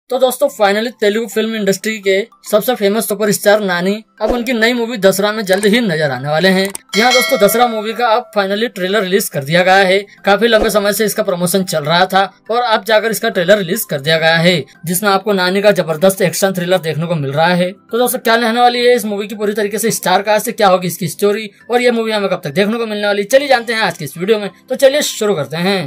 तो दोस्तों finally Telugu film industry के सबसे फेमस सुपरस्टार नानी अब उनकी नई मूवी दसरा में जल्द ही नजर आने वाले हैं। यहाँ दोस्तों दसरा मूवी का अब फाइनली ट्रेलर रिलीज कर दिया गया है। काफी लंबे समय से इसका प्रमोशन चल रहा था और अब जाकर इसका ट्रेलर रिलीज कर दिया गया है, जिसमें आपको नानी का जबरदस्त एक्शन थ्रिलर देखने को मिल रहा है। तो दोस्तों क्या रहने वाली है इस मूवी की पूरी तरीके से स्टार कास्ट से, क्या होगी इसकी स्टोरी और ये मूवी हमें कब तक देखने को मिलने वाली, चलिए जानते हैं आज की इस वीडियो में। तो चलिए शुरू करते हैं।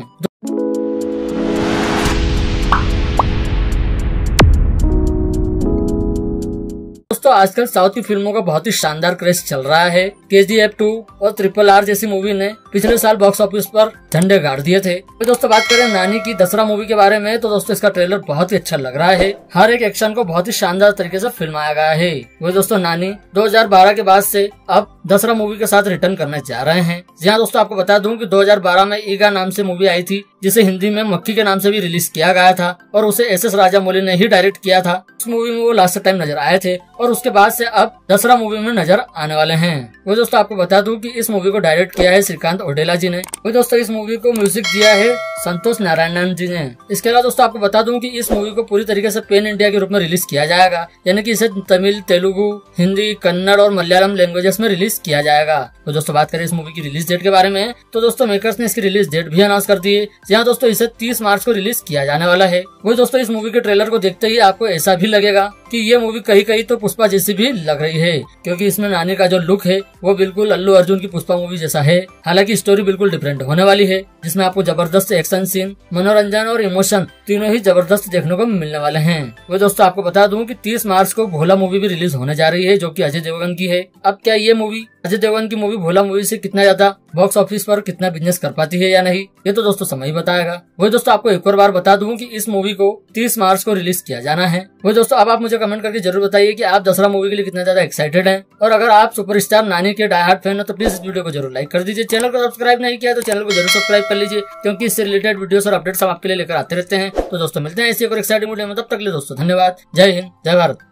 दोस्तों आजकल साउथ की फिल्मों का बहुत ही शानदार क्रेज चल रहा है। KGF 2 और RRR जैसी मूवी ने पिछले साल बॉक्स ऑफिस पर झंडे गाड़ दिए थे। तो दोस्तों बात करें नानी की दसरा मूवी के बारे में, तो दोस्तों इसका ट्रेलर बहुत ही अच्छा लग रहा है। हर एक एक्शन को बहुत ही शानदार तरीके से फिल्माया गया है। वो दोस्तों नानी 2012 के बाद से अब दसरा मूवी के साथ रिटर्न करने जा रहे हैं। जहाँ दोस्तों आपको बता दूं कि 2012 में ईगा नाम से मूवी आई थी, जिसे हिंदी में मक्खी के नाम से भी रिलीज किया गया था और उसे SS राजामौली ने ही डायरेक्ट किया था। उस मूवी में वो लास्ट टाइम नजर आए थे और उसके बाद से अब दसरा मूवी में नजर आने वाले हैं। वो दोस्तों आपको बता दूं कि इस मूवी को डायरेक्ट किया है श्रीकांत ओडेला जी ने। वो दोस्तों इस मूवी को म्यूजिक दिया है संतोष नारायणन जी ने। इसके अलावा दोस्तों आपको बता दूं कि इस मूवी को पूरी तरीके से पैन इंडिया के रूप में रिलीज किया जाएगा, यानी कि इसे तमिल, तेलुगु, हिंदी, कन्नड़ और मलयालम लैंग्वेजेस में रिलीज किया जाएगा। तो दोस्तों बात करें इस मूवी की रिलीज डेट के बारे में, तो दोस्तों मेकर्स ने इसकी रिलीज डेट भी अनाउंस कर दी है, जहाँ दोस्तों इसे 30 मार्च को रिलीज किया जाने वाला है। वो दोस्तों इस मूवी के ट्रेलर को देखते ही आपको ऐसा भी लगेगा कि ये मूवी कहीं कहीं तो पुष्पा जैसी भी लग रही है, क्योंकि इसमें नानी का जो लुक है वो बिल्कुल अल्लू अर्जुन की पुष्पा मूवी जैसा है। हालांकि स्टोरी बिल्कुल डिफरेंट होने वाली है, जिसमें आपको जबरदस्त एक्शन सीन, मनोरंजन और इमोशन तीनों ही जबरदस्त देखने को मिलने वाले हैं। वो दोस्तों आपको बता दूं कि 30 मार्च को भोला मूवी भी रिलीज होने जा रही है, जो कि अजय देवगन की है। अब क्या ये मूवी अजय देवगन की मूवी भोला मूवी से कितना ज्यादा बॉक्स ऑफिस पर कितना बिजनेस कर पाती है या नहीं, ये तो दोस्तों समय ही बताएगा। वही दोस्तों आपको एक और बार बता दूं कि इस मूवी को 30 मार्च को रिलीज किया जाना है। वही दोस्तों अब आप मुझे कमेंट करके जरूर बताइए कि आप दसरा मूवी के लिए कितना ज्यादा एक्साइटेड हैं, और अगर आप सुपरस्टार नानी के डाई हार्ड फैन हो तो प्लीज इस वीडियो को जरूर लाइक कर दीजिए। चैनल को सब्सक्राइब नहीं किया तो चैनल को जरूर सब्सक्राइब कर लीजिए, क्योंकि इससे रिलेटेड वीडियोस और अपडेट्स हम आपके लिए लेकर आते रहते हैं। तो दोस्तों मिलते हैं ऐसी एक और एक्साइटिंग वीडियो में, तब तक के लिए दोस्तों धन्यवाद। जय हिंद, जय भारत।